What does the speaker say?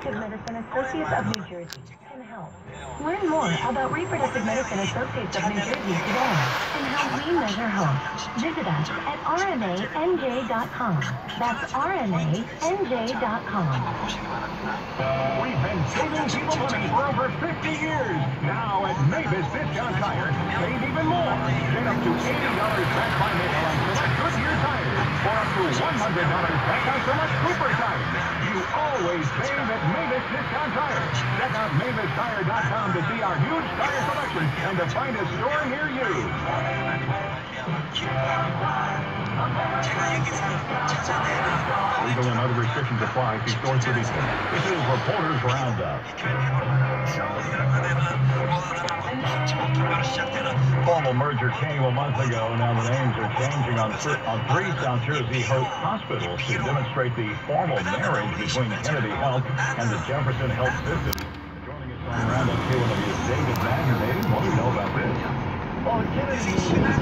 Reproductive Medicine Associates of New Jersey can help. Learn more about Reproductive Medicine Associates of New Jersey today and how we measure hope. Visit us at rmanj.com. That's rmanj.com. We've been saving people money for over 50 years. Now at Mavis Discount Tire, save even more. Get up to $80 back by mail on select Goodyear tires, or up to $100 back on select Cooper tires. You always save at Mavis Discount Tire. Check out MavisTire.com to see our huge tire selection and to find a store near you. Legal and other restrictions apply. See stores for details. This is Reporters Roundup. Formal merger came a month ago. Now the names are changing on 3 South Jersey hospitals to demonstrate the formal marriage between Kennedy Health and the Jefferson Health System. Joining us on Roundup KYW is David Magner. David, what do you know about this? Well, Kennedy